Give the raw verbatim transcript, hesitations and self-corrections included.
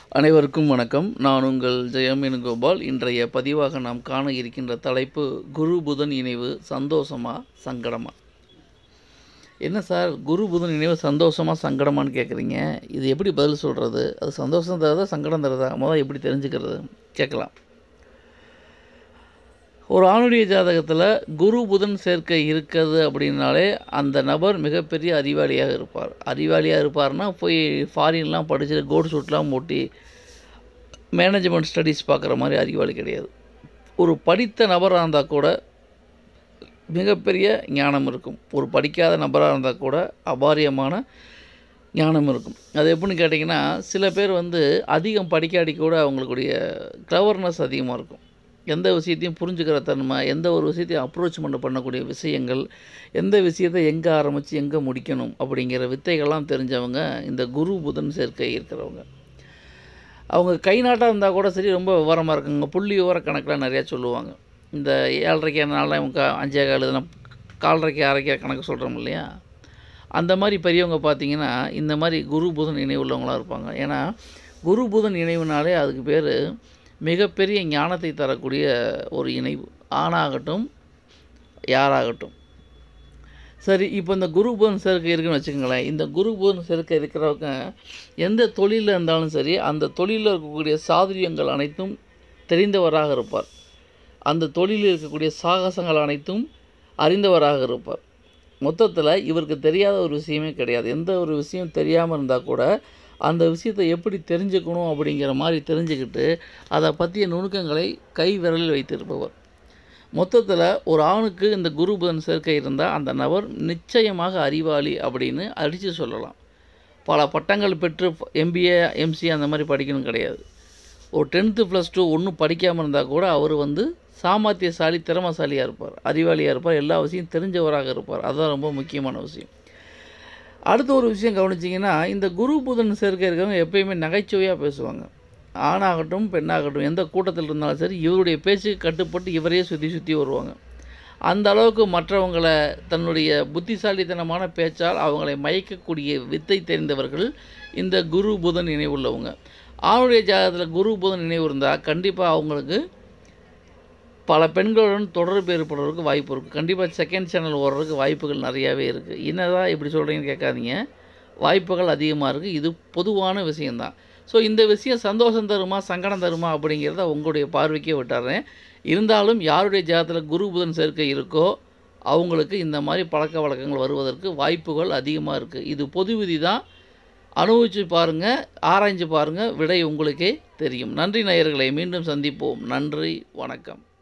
அனைவருக்கும் வணக்கம். நான் உங்கள் ஜெயம் வேணுகோபால். இன்றைய பதிவாக நாம் காண இருக்கின்ற தலைப்பு குரு புதன் இணைவு சந்தோஷமா சங்கடமா? என்ன சார், குரு புதன் இணைவு சந்தோஷமா சங்கடமான்னு கேட்குறீங்க? இது எப்படி பதில் சொல்கிறது? அது சந்தோஷம் தருதா சங்கடம் தருதா? முதல் எப்படி தெரிஞ்சுக்கிறது? கேட்கலாம். ஒரு ஆணுடைய ஜாதகத்தில் குரு புதன் சேர்க்கை இருக்குது அப்படின்னாலே அந்த நபர் மிகப்பெரிய அறிவாளியாக இருப்பார். அறிவாளியாக இருப்பார்னா போய் ஃபாரின்லாம் படிச்சுட்டு கோட் சூட்லாம் மூட்டி மேனேஜ்மெண்ட் ஸ்டடீஸ் பார்க்குற மாதிரி அறிவாளி கிடையாது. ஒரு படித்த நபராக இருந்தால் கூட மிகப்பெரிய ஞானம் இருக்கும். ஒரு படிக்காத நபராக இருந்தால் கூட அபாரியமான ஞானம் இருக்கும். அது எப்படின்னு கேட்டிங்கன்னா, சில பேர் வந்து அதிகம் படிக்காடி கூட அவங்களுடைய கிளவர்னஸ் அதிகமாக இருக்கும். எந்த விஷயத்தையும் புரிஞ்சுக்கிற தன்மை, எந்த ஒரு விஷயத்தையும் அப்ரோச்மெண்ட் பண்ணக்கூடிய விஷயங்கள், எந்த விஷயத்தை எங்கே ஆரம்பித்து எங்கே முடிக்கணும் அப்படிங்கிற வித்தைகள்லாம் தெரிஞ்சவங்க இந்த குரு புதன் சேர்க்கை இருக்கிறவங்க. அவங்க கை நாட்டாக இருந்தால் கூட சரி, ரொம்ப விவரமாக இருக்குங்க. புள்ளி விவர கணக்கில் நிறையா சொல்லுவாங்க. இந்த ஏழரைக்கு நாளில் அவங்க அஞ்சே கால் இதுனா காலரைக்கு அரைக்க கணக்கு சொல்கிறோம் இல்லையா, அந்த மாதிரி பெரியவங்க பார்த்திங்கன்னா இந்த மாதிரி குரு புதன் இணைவு உள்ளவங்களாக இருப்பாங்க. ஏன்னா குரு புதன் இணைவுனாலே அதுக்கு பேர் மிகப்பெரிய ஞானத்தை தரக்கூடிய ஒரு இணைவு. ஆணாகட்டும் யாராகட்டும் சரி. இப்போ இந்த குரு புதன் சேர்க்கை இருக்குன்னு வச்சுக்கோங்களேன். இந்த குரு புதன் சேர்க்கை இருக்கிறவங்க எந்த தொழிலில் இருந்தாலும் சரி, அந்த தொழிலில் இருக்கக்கூடிய சாதுரியங்கள் அனைத்தும் தெரிந்தவராக இருப்பார். அந்த தொழிலில் இருக்கக்கூடிய சாகசங்கள் அனைத்தும் அறிந்தவராக இருப்பார். மொத்தத்தில் இவருக்கு தெரியாத ஒரு விஷயமே கிடையாது. எந்த ஒரு விஷயம் தெரியாமல் இருந்தால் கூட அந்த விஷயத்தை எப்படி தெரிஞ்சுக்கணும் அப்படிங்கிற மாதிரி தெரிஞ்சுக்கிட்டு அதை பற்றிய நுணுக்கங்களை கை விரலில் வைத்திருப்பவர். மொத்தத்தில் ஒரு ஆணுக்கு இந்த குரு புதன் சேர்க்கை இருந்தால் அந்த நபர் நிச்சயமாக அறிவாளி அப்படின்னு அடித்து சொல்லலாம். பல பட்டங்கள் பெற்று எம்பிஏ எம்சிஏ அந்த மாதிரி படிக்கணும் கிடையாது. ஒரு டென்த்து ப்ளஸ் டூ ஒன்றும் படிக்காமல் இருந்தால் கூட அவர் வந்து சாமர்த்தியசாலி, திறமசாலியாக இருப்பார், அறிவாளியாக இருப்பார், எல்லா விஷயம் தெரிஞ்சவராக இருப்பார். அதுதான் ரொம்ப முக்கியமான விஷயம். அடுத்த ஒரு விஷயம் கவனிச்சிங்கன்னா, இந்த குரு புதன் சேர்க்கை இருக்கிறவங்க எப்பயுமே நகைச்சுவையாக பேசுவாங்க. ஆணாகட்டும் பெண்ணாகட்டும் எந்த கூட்டத்தில் இருந்தாலும் சரி, இவருடைய பேச்சுக்கு கட்டுப்பட்டு இவரையே சுற்றி சுற்றி வருவாங்க. அந்த அளவுக்கு மற்றவங்களை தன்னுடைய புத்திசாலித்தனமான பேச்சால் அவங்களை மயக்கக்கூடிய வித்தை தெரிந்தவர்கள் இந்த குரு புதன் இணைவுள்ளவங்க. ஆணுடைய ஜாதகத்தில் குரு புதன் இணைவு இருந்தால் கண்டிப்பாக அவங்களுக்கு பல பெண்களுடன் தொடர்பு ஏற்படுறதுக்கு வாய்ப்பு இருக்குது. கண்டிப்பாக செகண்ட் சேனல் ஓடுறதுக்கு வாய்ப்புகள் நிறையாவே இருக்குது. என்னதான் இப்படி சொல்கிறீங்கன்னு கேட்காதீங்க, வாய்ப்புகள் அதிகமாக இருக்குது. இது பொதுவான விஷயந்தான். ஸோ இந்த விஷயம் சந்தோஷம் தருமா சங்கடம் தருமா அப்படிங்கிறத உங்களுடைய பார்வைக்கே விட்டுறேன். இருந்தாலும் யாருடைய ஜாதகத்தில் குரு புதன் சேர்க்கை இருக்கோ அவங்களுக்கு இந்த மாதிரி பழக்க வழக்கங்கள் வருவதற்கு வாய்ப்புகள் அதிகமாக இருக்குது. இது பொது விதி தான். அனுபவித்து பாருங்கள், ஆராய்ஞ்சு பாருங்கள், விடை உங்களுக்கே தெரியும். நன்றி நேயர்களே, மீண்டும் சந்திப்போம். நன்றி, வணக்கம்.